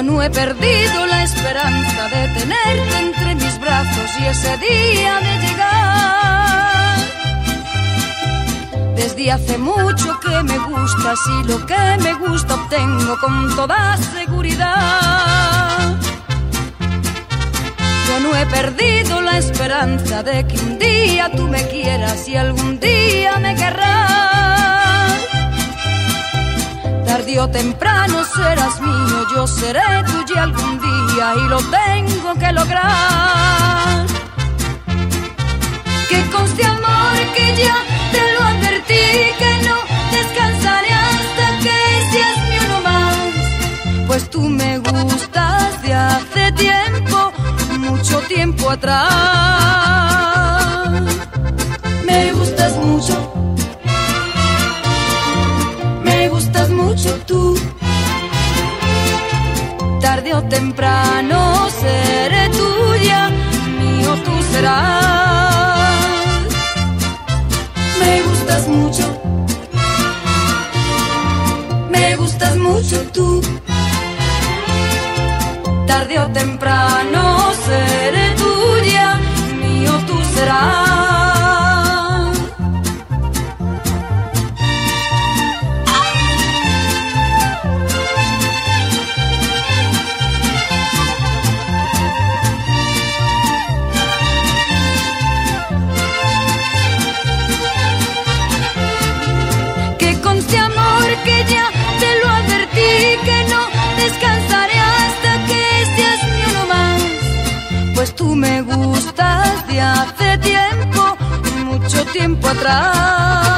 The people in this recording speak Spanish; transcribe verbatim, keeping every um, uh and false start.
no he perdido la esperanza de tenerte entre mis brazos y ese día de llegar. Desde hace mucho que me gustas y lo que me gusta obtengo con toda seguridad. Yo no he perdido la esperanza de que un día tú me quieras y algún día me querrás. Tarde o temprano serás mío, yo seré tuya algún día y lo tengo que lograr. Que conste, amor, que ya te lo advertí, que no descansaré hasta que seas mi uno más. Pues tú me gustas de hace tiempo, mucho tiempo atrás. Me gustas mucho, me gustas mucho tú. Tarde o temprano seré tuya, mío tú serás. Me gustas mucho, me gustas mucho tú. Tarde o temprano seré tuya, mío tú serás. Que conste, amor, que ya te lo advertí, que no descansaré hasta que seas mi uno más. Pues tú me gustas de hace tiempo, mucho tiempo atrás.